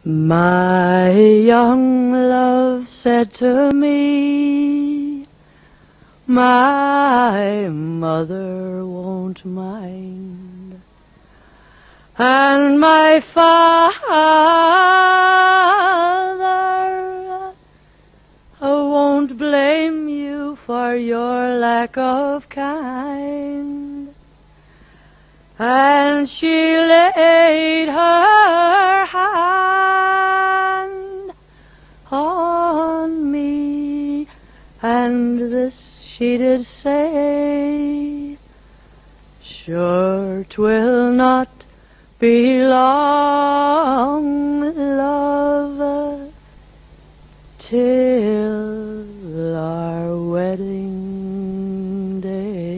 My young love said to me, my mother won't mind, and my father won't blame you for your lack of kind. And she laid her hand on me, and this she did say, sure 'twill not be long, love, till our wedding day.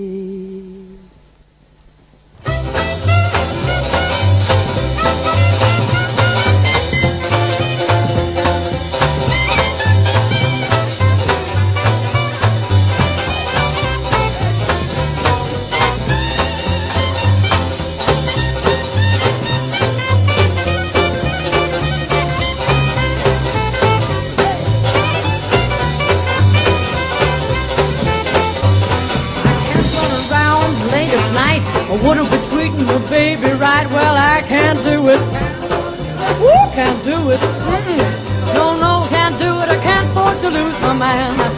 I wouldn't be treating my baby right. Well, I can't do it. Woo, can't do it. No, can't do it. I can't afford to lose my man.